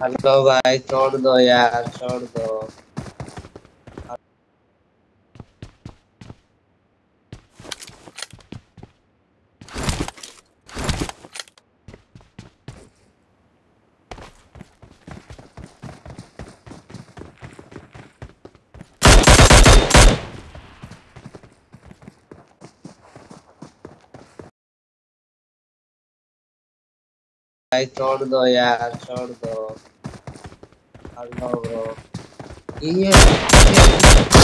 Hello भाई, छोड़ दो यार, छोड़ दो। भाई छोड़ दो यार, छोड़ दो। Hello bro. ये